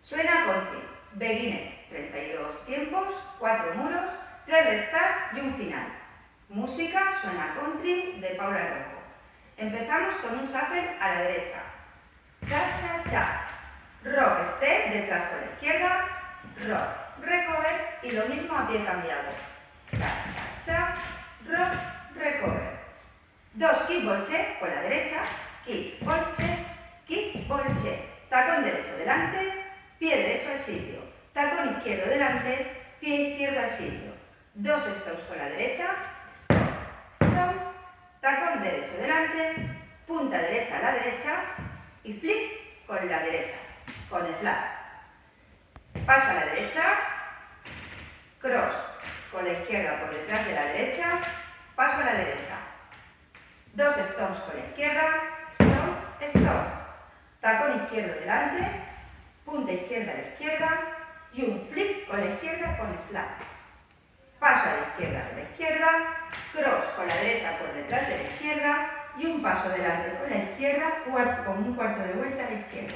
Suena country, beginner, 32 tiempos, 4 muros, 3 restas y un final. Música Suena country de Paula Rojo. Empezamos con un shuffle a la derecha. Cha, cha, cha. Rock step detrás con la izquierda. Rock, recover y lo mismo a pie cambiado. Cha, cha, cha. Rock, recover. 2 kick bolche con la derecha. Kick bolche. Tacón derecho delante. Pie derecho al sitio. Tacón izquierdo delante. Pie izquierdo al sitio. 2 stops con la derecha. Stop, stop. Tacón derecho delante. Punta derecha a la derecha. Y flip con la derecha. Con slap. Paso a la derecha. Cross con la izquierda por detrás de la derecha. Paso a la derecha. 2 stops con la izquierda. Stop, stop. Tacón izquierdo delante. Punta izquierda a la izquierda. Y un flip con la izquierda con slap. Paso a la izquierda con la izquierda. Cross con la derecha por detrás de la izquierda. Y un paso delante con la izquierda, con un cuarto de vuelta a la izquierda.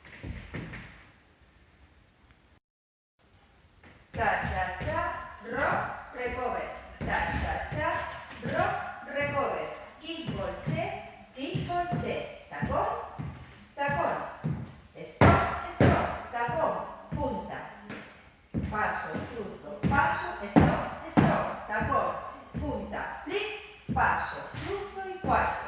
Cha, cha, cha, rock, recover. Cha, cha, cha, rock, recover. Kick bolche. Tacón, tacón. Stop, stop. Tacón, punta. Paso, cruzo, paso, stop, stop. Tacón, punta, flip, paso, cruzo y cuarto.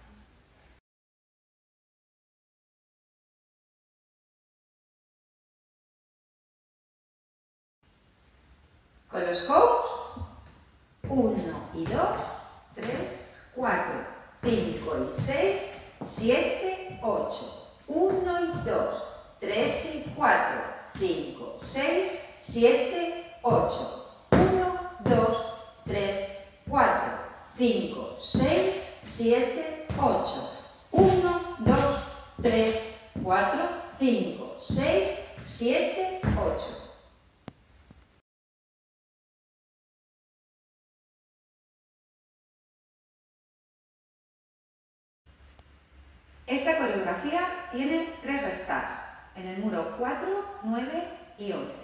Con los hops, 1 y 2, 3, 4, 5 y 6, 7, 8. 1 y 2, 3 y 4, 5, 6, 7, 8. 1, 2, 3, 4, 5, 6, 7, 8. 1, 2, 3, 4, 5, 6, 7, 8. Esta coreografía tiene 3 restas, en el muro 4, 9 y 11.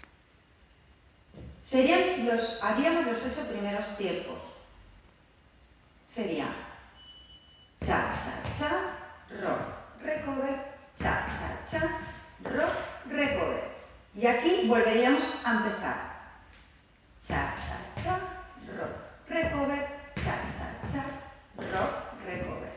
Haríamos los 8 primeros tiempos. Sería cha, cha, cha, rock, recover, cha, cha, cha, rock, recover. Y aquí volveríamos a empezar. Cha, cha, cha, rock, recover, cha, cha, cha, rock, recover.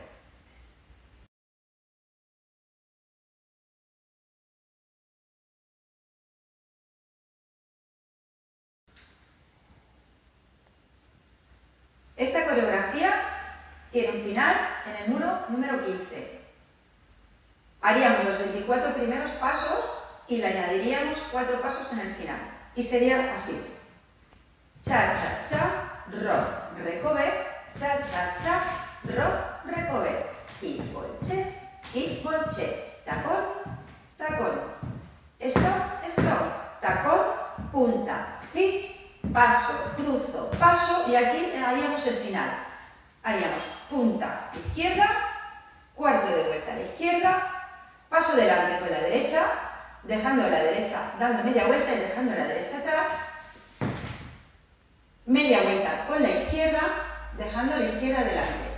Esta coreografía tiene un final en el muro número 15. Haríamos los 24 primeros pasos y le añadiríamos 4 pasos en el final. Y sería así. Cha, cha, cha, rock, recover, cha, cha, cha, rock, recover. Kick bolche, tacón, tacón. Stop, stop, tacón, punta, hitch, paso, cruzo, paso y aquí haríamos el final. Haríamos punta izquierda, cuarto de vuelta a la izquierda, paso delante con la derecha, dejando la derecha, dando media vuelta y dejando la derecha atrás, media vuelta con la izquierda, dejando la izquierda delante.